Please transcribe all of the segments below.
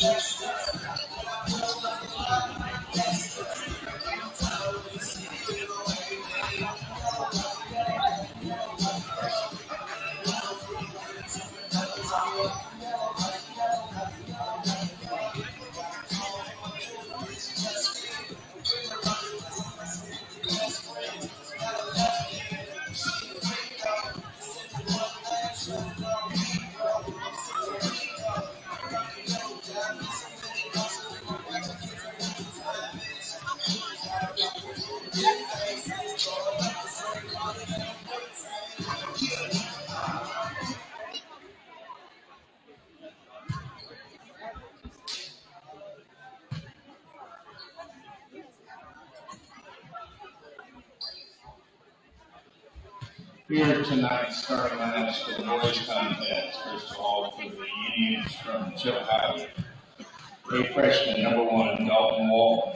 Here tonight's starting lineups for the boys contest. First of all, for the Indians from Chilhowee. A freshman, number 1, Dalton Wall.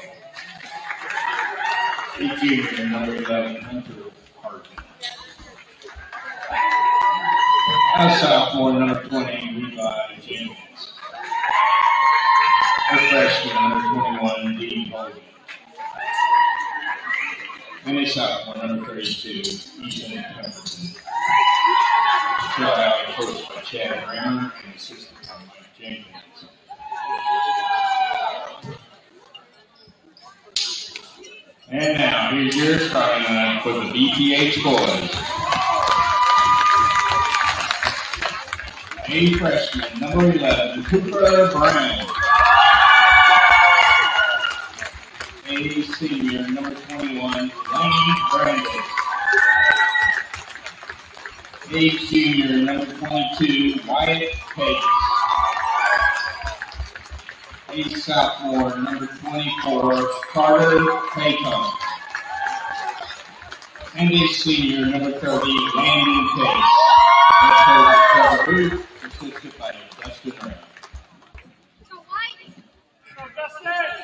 A junior, number 11, Hunter Harden. A sophomore, number 20, Levi Jenkins. A freshman, number 21, Dean Hogan. And a sophomore, number 32, Ethan Pemberton. Chilhowee coached by Chad Brammer and assisted by Mike Jenkins. And now, here's your starting line for the BPH boys. A freshman, number 11, Cooper Brown. A senior, number 21, Lane Brandon. A junior, number 22, Wyatt Pace. A sophomore, number 24, Carter Payton. And a senior, number 30, Landon Pace. That's her group, assisted by Dustin Brown. Go, Dustin!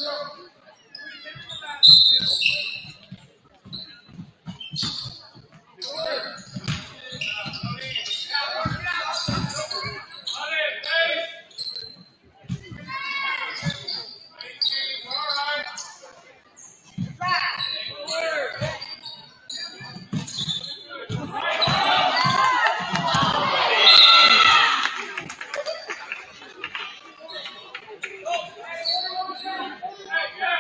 Hey,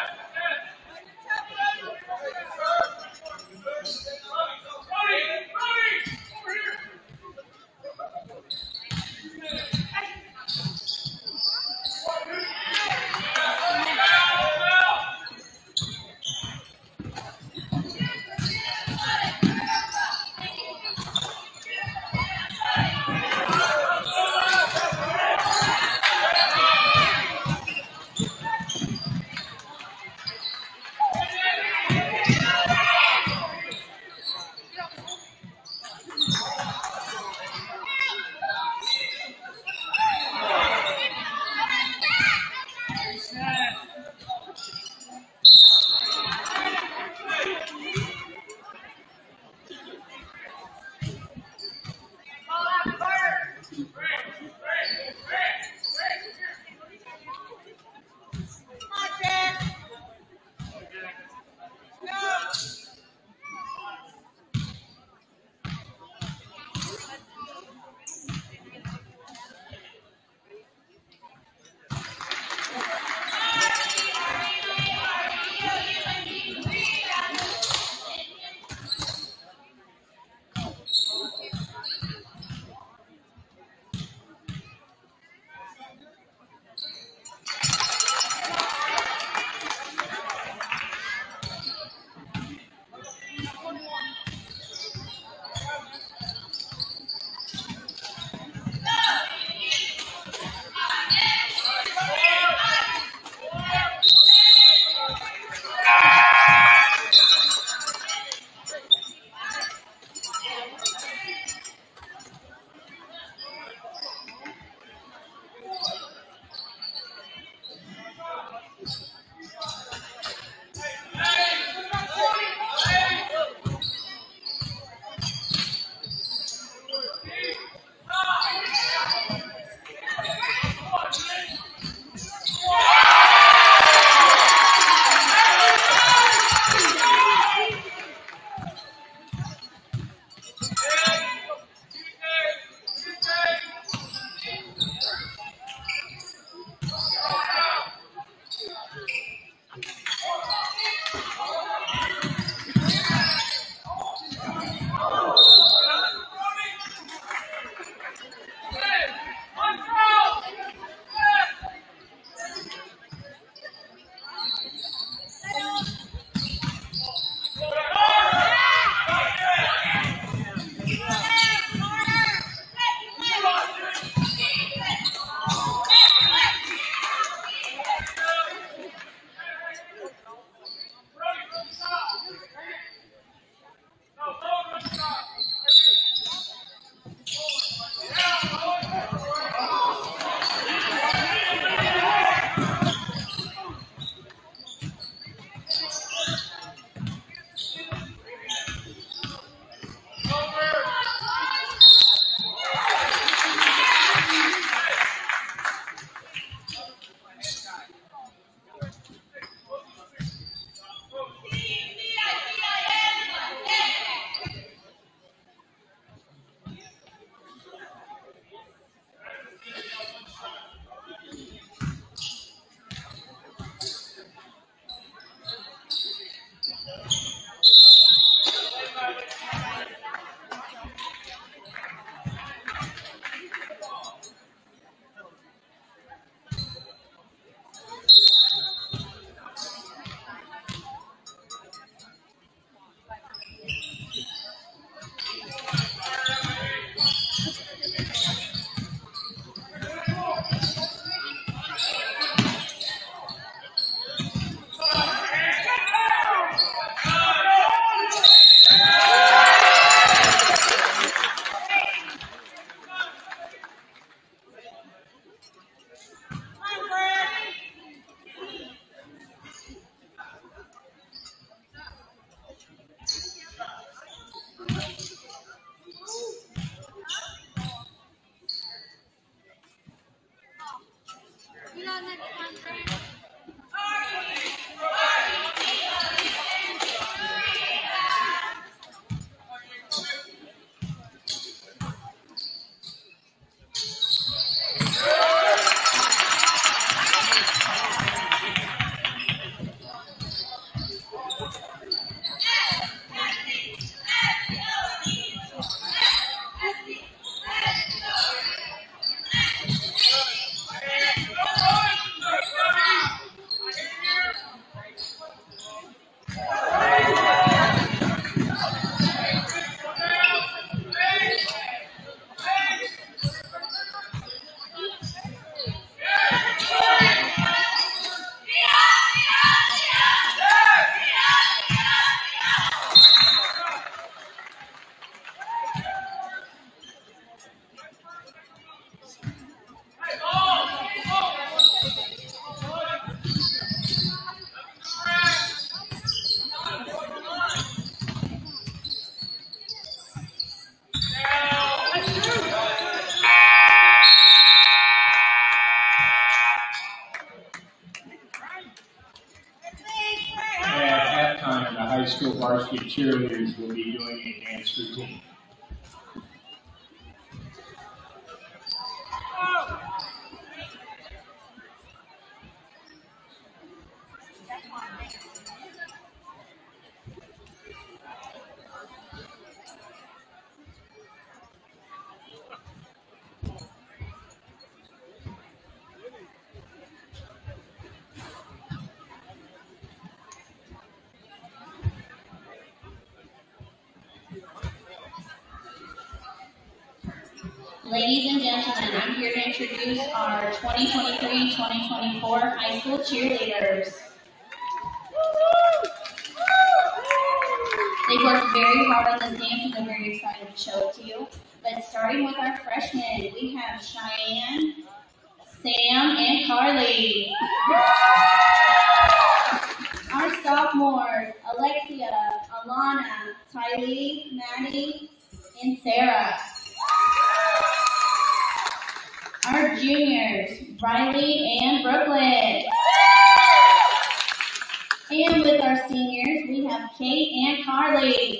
halftime, the high school varsity cheerleaders will be doing a dance routine. Ladies and gentlemen, I'm here to introduce our 2023-2024 high school cheerleaders. They worked very hard on this dance and they're very excited to show it to you. But starting with our freshmen, we have Cheyenne, Sam, and Carly. Our sophomores, Alexia, Alana, Tylee, Maddie, and Sarah. Our juniors, Riley and Brooklyn. And with our seniors, we have Kate and Carly.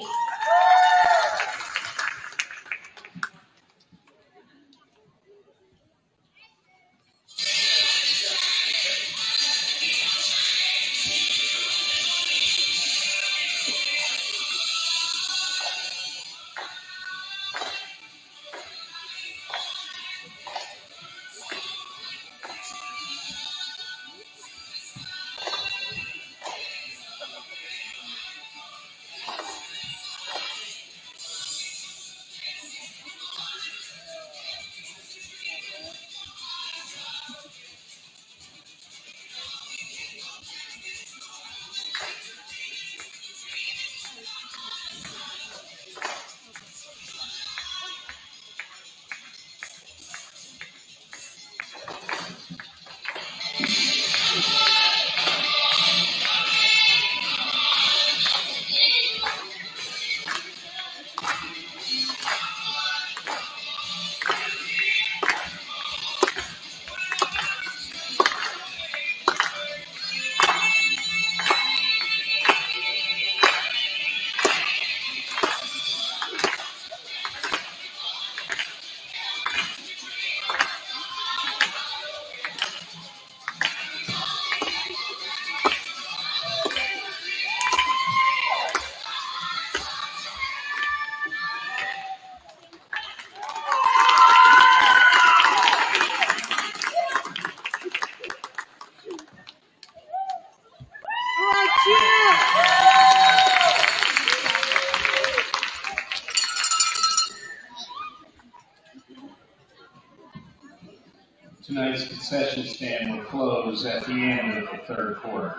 Tonight's concession stand will close at the end of the third quarter.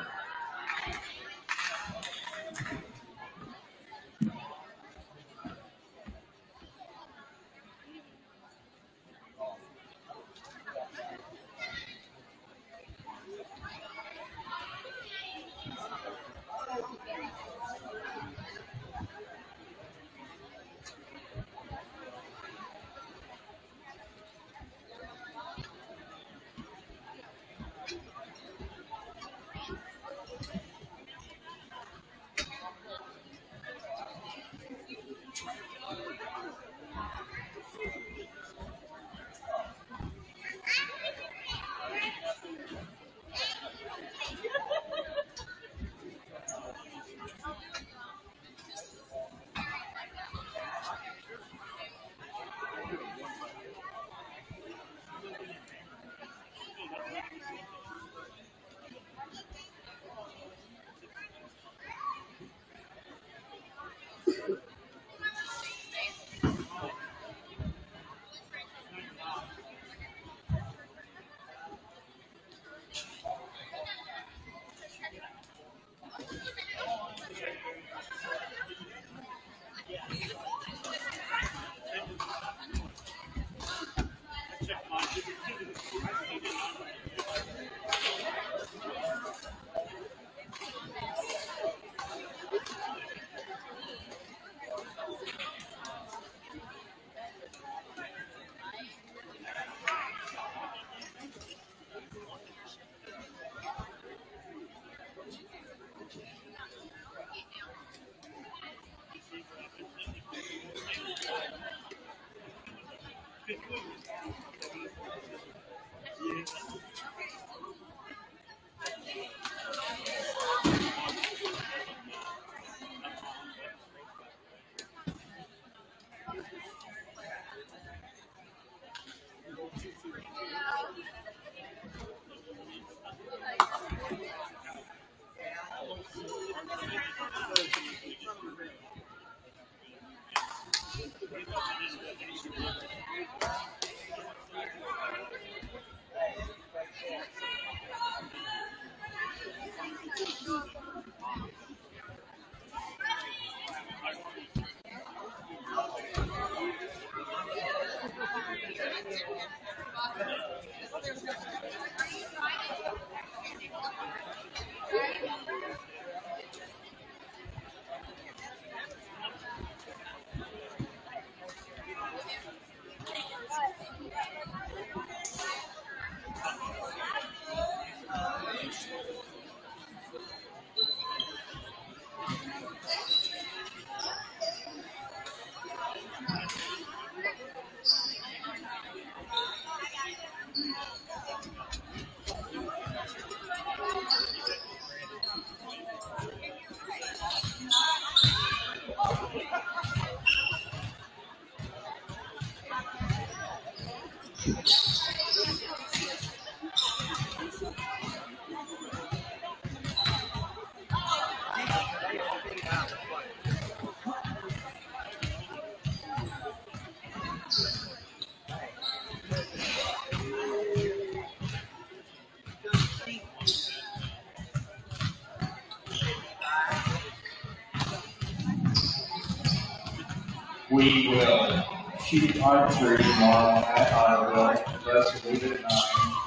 We will shoot archery tomorrow at Otterville, rest of it at 9.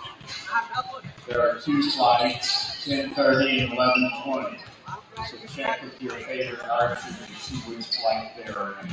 There are 2 flights, 10:30 and 11:20. So check with your favorite archer and see which flight they're in.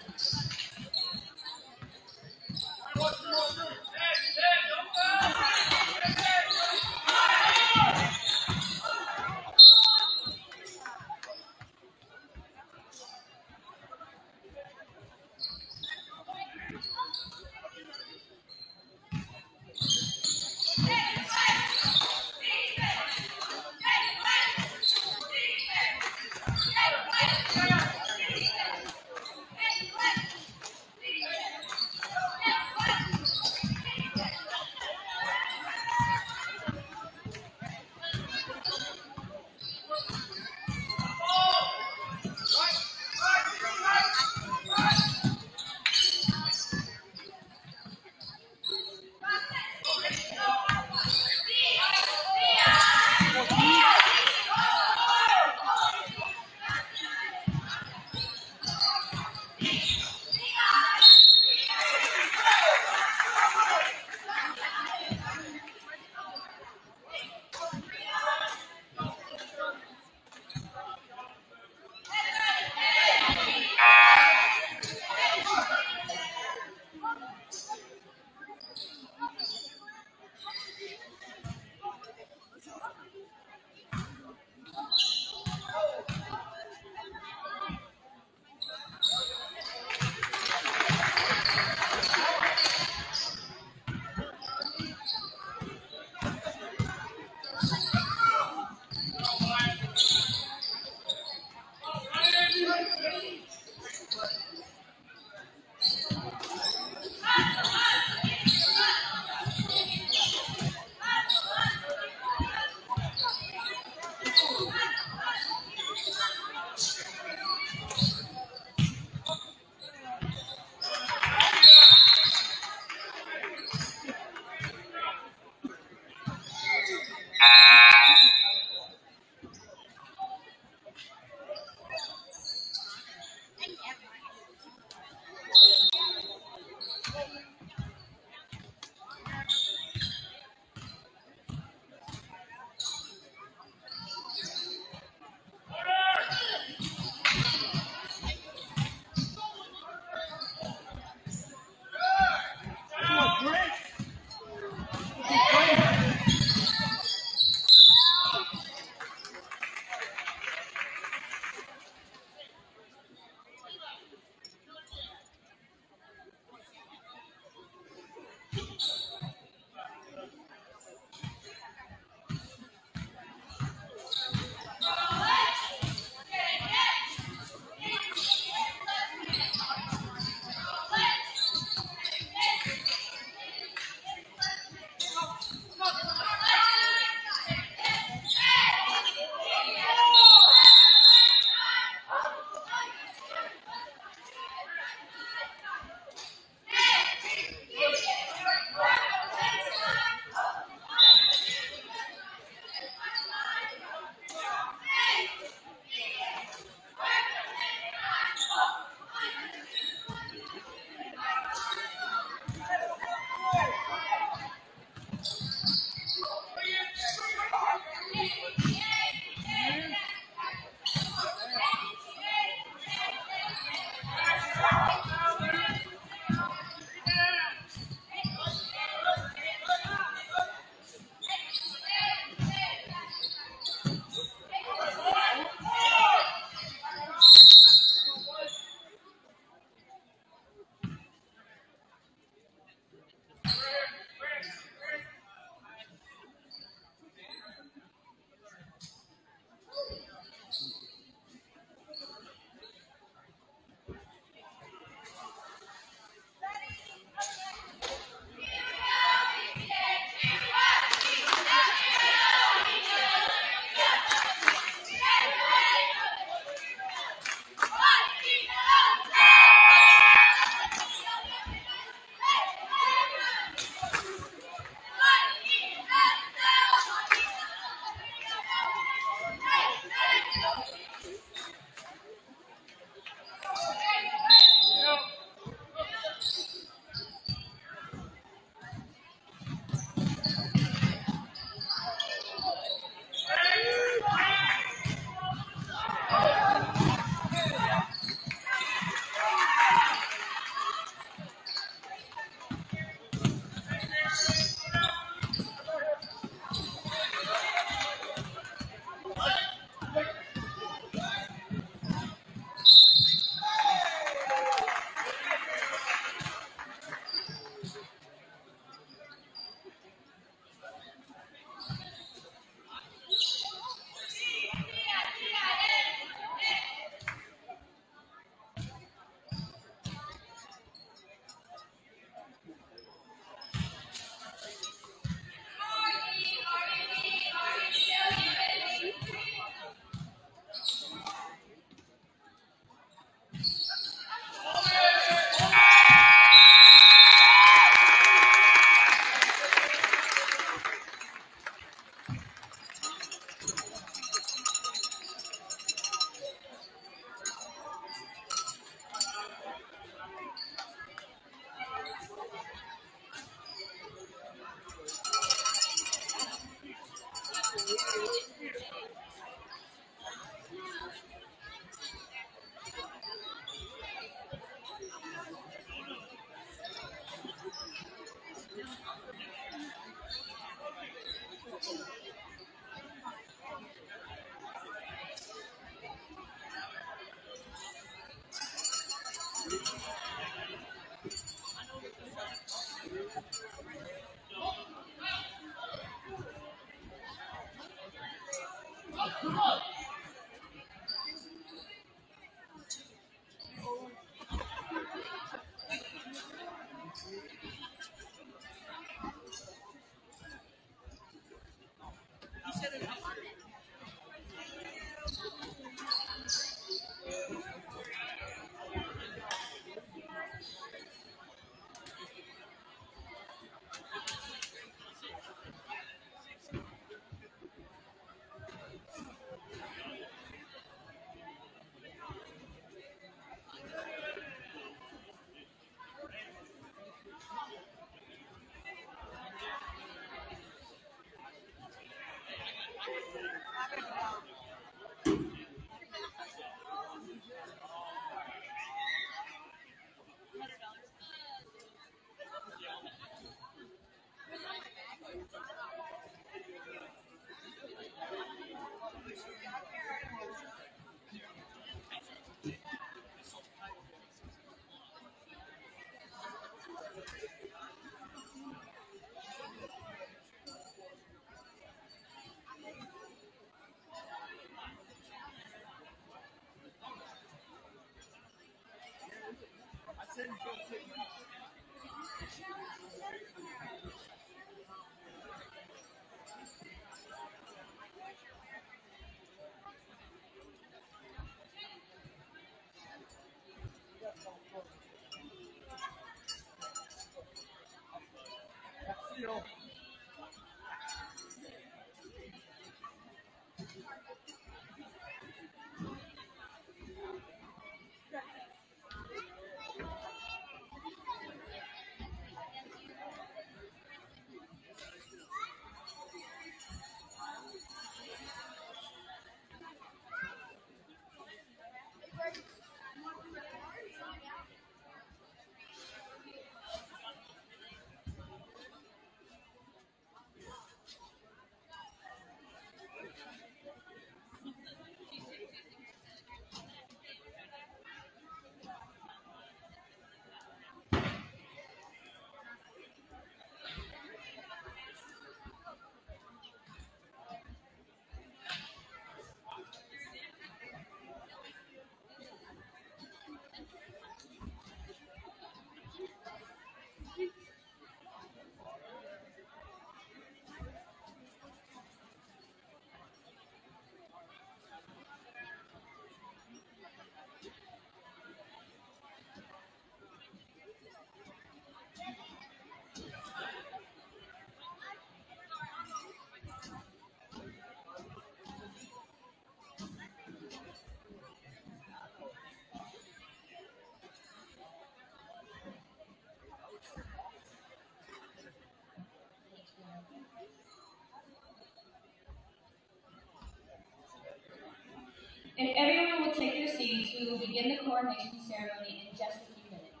If everyone will take their seats, we will begin the coronation ceremony in just a few minutes.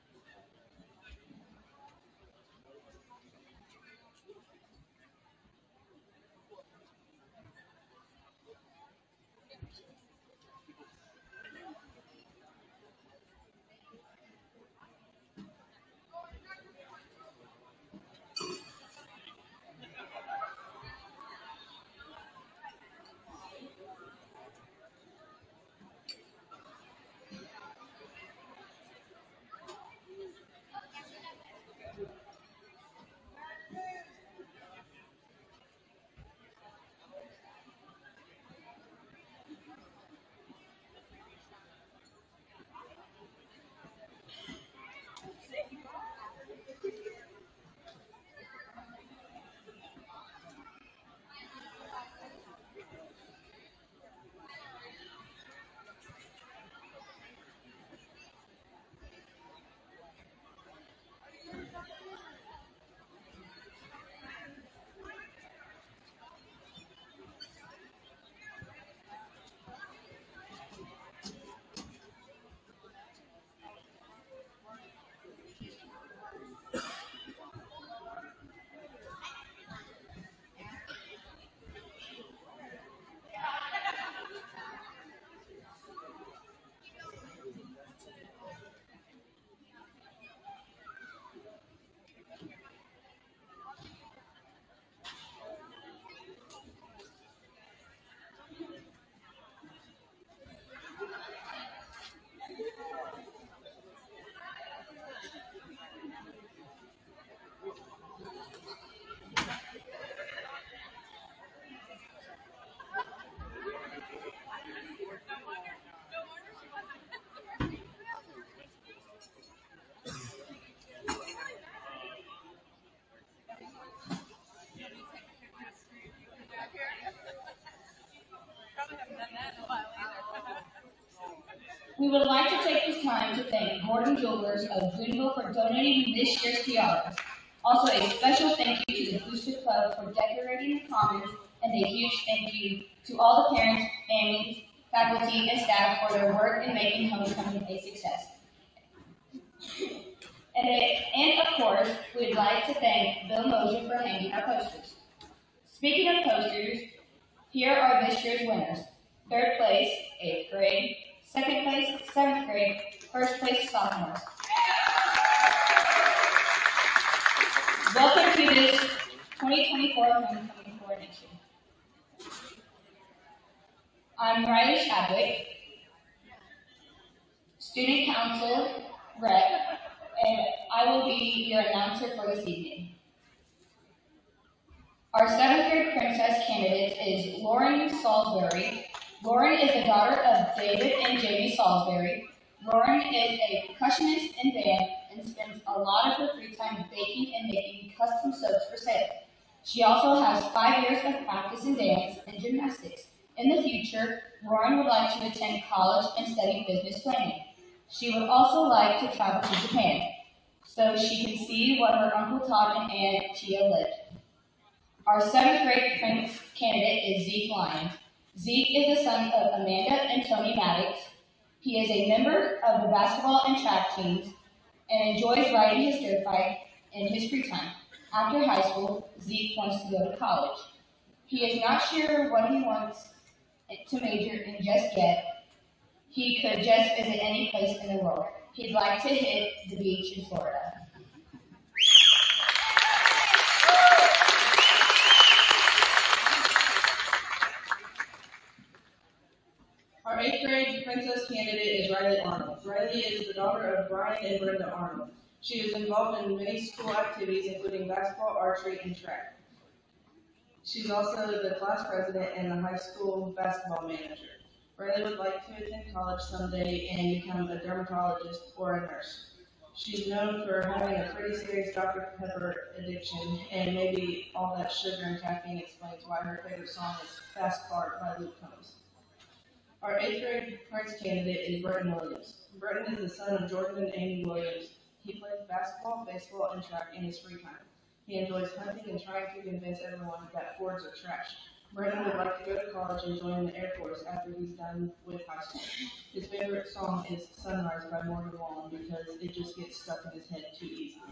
We would like to take this time to thank Gordon Jewelers of Boonville for donating this year's tiaras. Also, a special thank you to the Booster Club for decorating the commons, and a huge thank you to all the parents, families, faculty, and staff for their work in making homecoming a success. And of course, we'd like to thank Bill Mosier for hanging our posters. Speaking of posters, here are this year's winners. Third place, 8th grade. Second place, 7th grade. First place, sophomores. Welcome to this 2024 homecoming coronation. I'm Riley Chadwick, student council Rep, and I will be your announcer for this evening. Our 7th grade princess candidate is Lauren Salisbury. Lauren is the daughter of David and Jamie Salisbury. Lauren is a percussionist in band and spends a lot of her free time baking and making custom soaps for sale. She also has 5 years of practice in dance and gymnastics. In the future, Lauren would like to attend college and study business planning. She would also like to travel to Japan, so she can see what her Uncle Todd and Aunt Tia lived. Our 7th grade Prince candidate is Zeke Lyons. Zeke is the son of Amanda and Tony Maddox. He is a member of the basketball and track teams and enjoys riding his dirt bike in his free time. After high school, Zeke wants to go to college. He is not sure what he wants to major in just yet. He could just visit any place in the world. He'd like to hit the beach in Florida. Our 8th grade princess candidate is Riley Arnold. Riley is the daughter of Brian and Brenda Arnold. She is involved in many school activities, including basketball, archery, and track. She's also the class president and the high school basketball manager. Riley would like to attend college someday and become a dermatologist or a nurse. She's known for having a pretty serious Dr. Pepper addiction, and maybe all that sugar and caffeine explains why her favorite song is Fast Car by Luke Combs. Our 8th grade Prince candidate is Burton Williams. Burton is the son of Jordan and Amy Williams. He plays basketball, baseball, and track in his free time. He enjoys hunting and trying to convince everyone that Fords are trash. Burton would like to go to college and join the Air Force after he's done with high school. His favorite song is Sunrise by Morgan Wallen because it just gets stuck in his head too easily.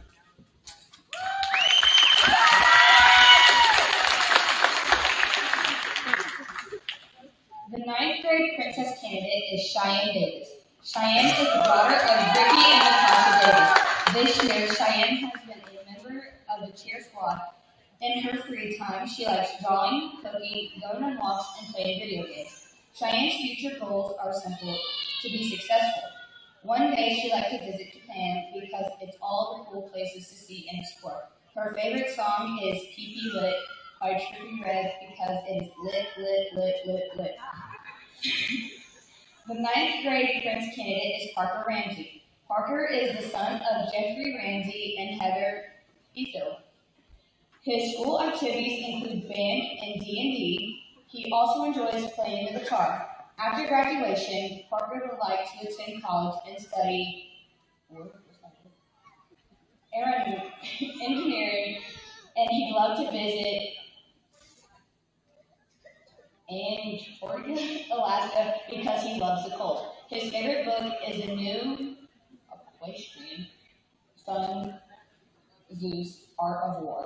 The 9th grade princess candidate is Cheyenne Davis. Cheyenne is the daughter of Ricky and Natasha Davis. This year, Cheyenne has been a member of the cheer squad. In her free time, she likes drawing, cooking, going on walks, and playing video games. Cheyenne's future goals are simple: to be successful. One day, she'd like to visit Japan because it's all the cool places to see and explore. Her favorite song is PP Lit by Trippie Redd because it is lit, lit, lit, lit, lit. The 9th grade Prince candidate is Parker Ramsey. Parker is the son of Jeffrey Ramsey and Heather Ethel. His school activities include band and D&D. He also enjoys playing the guitar. After graduation, Parker would like to attend college and study engineering, and he'd love to visit Anchorage, Alaska, because he loves the cold. His favorite book is the new equestrian Sun Tzu's Art of War.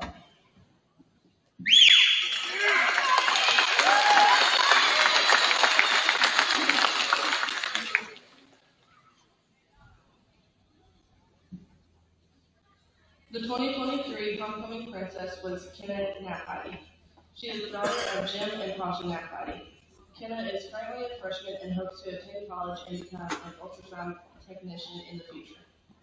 The 2023 homecoming princess was Kenna Napati. She is the daughter of Jim and Tasha Napati. Kenna is currently a freshman and hopes to attend college and become an ultrasound technician in the future.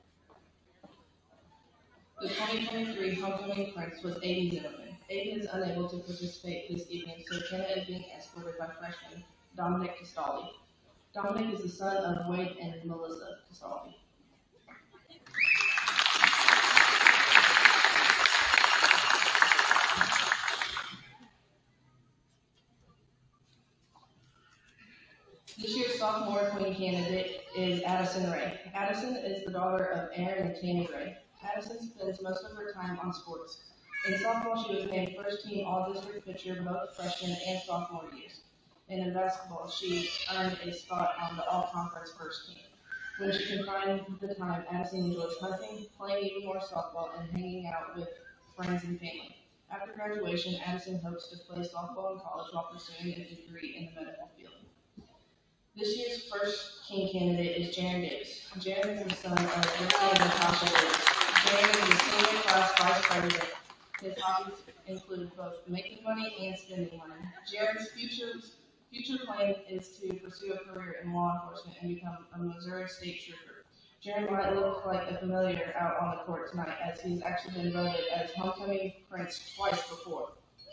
The 2023 homecoming prince was Aiden Zimmerman. Aiden is unable to participate this evening, so Kenna is being escorted by freshman Dominic Castaldi. Dominic is the son of Wade and Melissa Castaldi. This year's sophomore queen candidate is Addison Ray. Addison is the daughter of Aaron and Tammy Ray. Addison spends most of her time on sports. In softball, she was named first team all-district pitcher both freshman and sophomore years. And in basketball, she earned a spot on the all-conference first team. When she can find the time, Addison enjoys hunting, playing even more softball, and hanging out with friends and family. After graduation, Addison hopes to play softball in college while pursuing a degree in the medical field. This year's first king candidate is Jaren Davis. Jaren is the son of Ricky and Natasha Davis. Jaren is the senior class vice president. His hobbies include both making money and spending money. Jaren's future plan is to pursue a career in law enforcement and become a Missouri state trooper. Jaron might look like a familiar out on the court tonight, as he's actually been voted as homecoming prince twice before.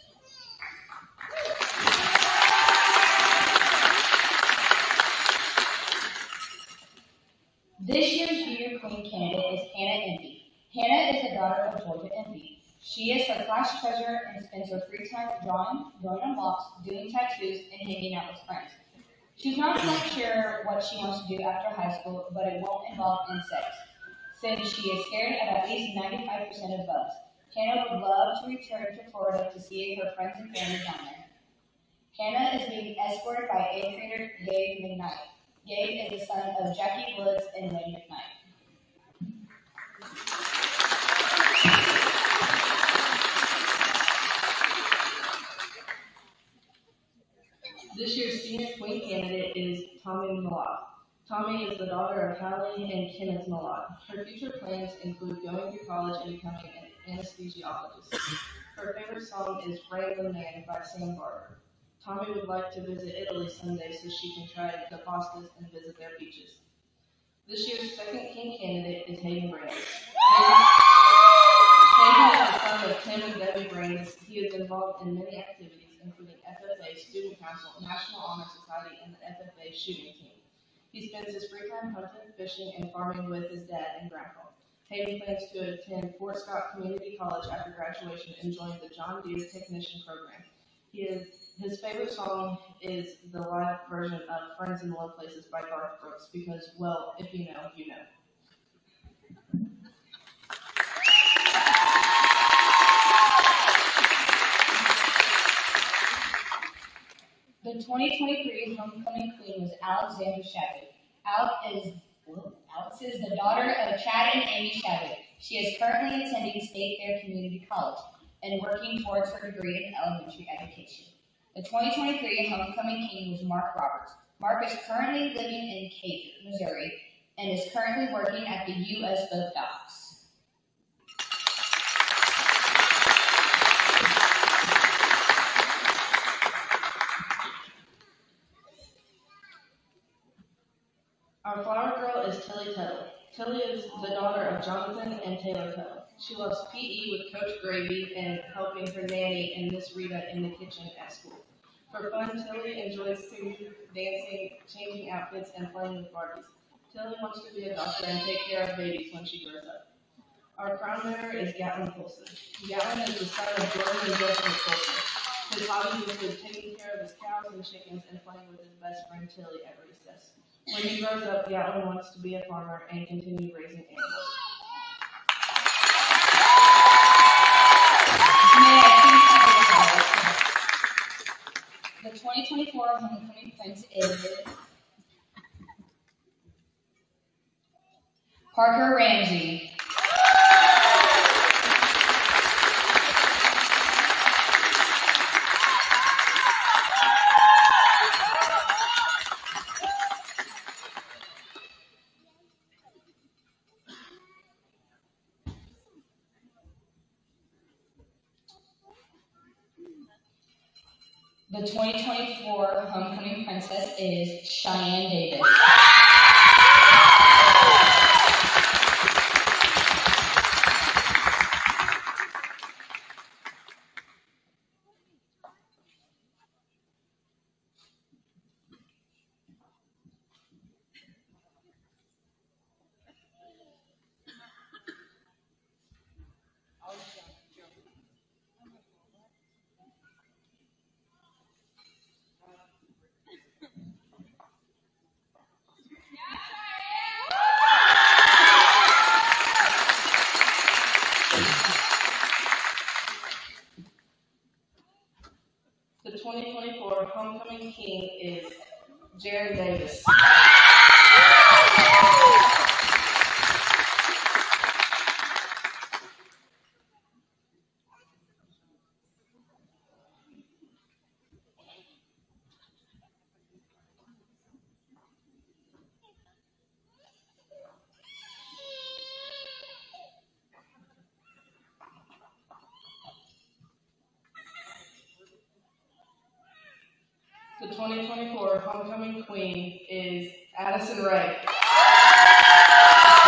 This year's Junior Queen candidate is Hannah Envy. Hannah is the daughter of Georgia Envy. She is her class treasurer and spends her free time drawing on blocks, doing tattoos, and hanging out with friends. She's not quite sure what she wants to do after high school, but it won't involve insects, since she is scared of at least 95% of bugs. Hannah would love to return to Florida to see her friends and family down there. Hannah is being escorted by 8th grader Gabe McKnight. Gabe is the son of Jackie Woods and Wayne McKnight. This year's Senior Queen candidate is Tommy Malott. Tommy is the daughter of Hallie and Kenneth Malott. Her future plans include going to college and becoming an anesthesiologist. Her favorite song is Rain the Man by Sam Barber. Tommy would like to visit Italy someday so she can try the pastas and visit their beaches. This year's second king candidate is Hayden Brandis. Hayden is the son of Tim and Debbie Brandis. He is involved in many activities, including FFA, Student Council, National Honor Society, and the FFA shooting team. He spends his free time hunting, fishing, and farming with his dad and grandpa. Hayden plans to attend Fort Scott Community College after graduation and join the John Deere Technician Program. His favorite song is the live version of Friends in Low Places by Garth Brooks because, well, if you know, you know. The 2023 homecoming queen was Alexandra Shabbat. Alex is the daughter of Chad and Amy Shabbat. She is currently attending State Fair Community College and working towards her degree in elementary education. The 2023 homecoming king was Mark Roberts. Mark is currently living in Cape, Missouri, and is currently working at the U.S. Boat Docks. Our flower girl is Tilly Tuttle. Tilly is the daughter of Jonathan and Taylor Tuttle. She loves PE with Coach Gravy and helping her nanny and Miss Rita in the kitchen at school. For fun, Tilly enjoys singing, dancing, changing outfits, and playing with Barbies. Tilly wants to be a doctor and take care of babies when she grows up. Our crown winner is Gatlin Colson. Gatlin is the son of Jordan and Joseph Colson. His hobbies include taking care of his cows and chickens and playing with his best friend Tilly at recess. When he grows up, Gatlin wants to be a farmer and continue raising animals. The 2024 homecoming prince is Parker Ramsey. The 2024 homecoming princess is Cheyenne Davis. The 2024 homecoming king is Jaron Davis. The 2024 homecoming queen is Addison Ray.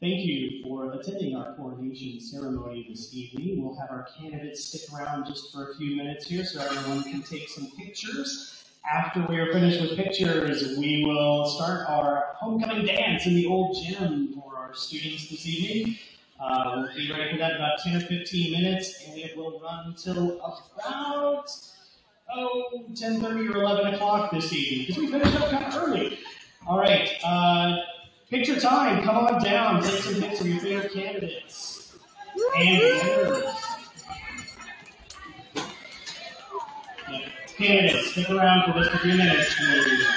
Thank you for attending our coronation ceremony this evening. We'll have our candidates stick around just for a few minutes here so everyone can take some pictures. After we are finished with pictures, we will start our homecoming dance in the old gym for our students this evening. We'll be ready for that in about 10 or 15 minutes, and it will run until about 10:30 or 11 o'clock this evening, because we finished up kind of early. All right, picture time. Come on down. Take some pics of your favorite candidates and winners. Candidates, stick around for just a few minutes, please.